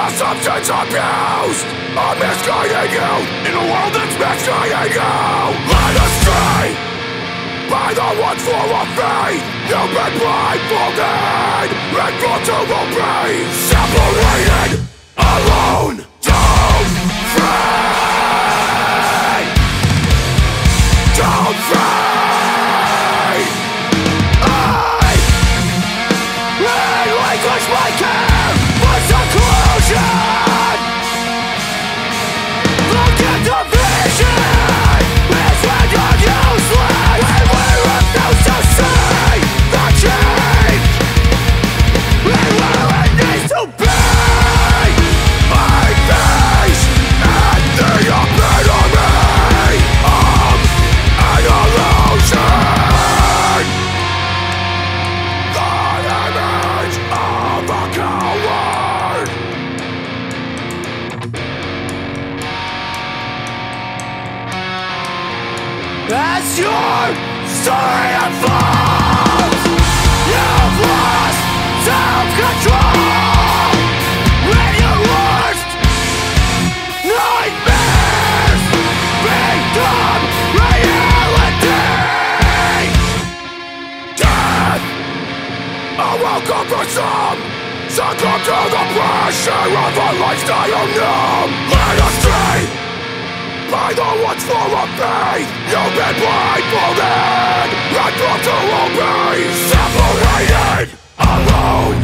substance abused. A misguided youth in a world that's misguiding you. Led astray by the ones full of faith. You've been blindfolded and brought to obey. Separated, alone, don't free. Don't free. I relinquish my care for seclusion. Look at the vision. It's rendered useless when we refuse to see the change and where it needs to be. I face at the epitome of an illusion. The image of a coward. As your story unfolds, you've lost self-control. When your worst nightmares become reality. Death, a welcome for some. Succumb to the pressure of a lifestyle numb. Led astray by the ones full of faith. You've been blindfolded and brought to obey. Separated, alone,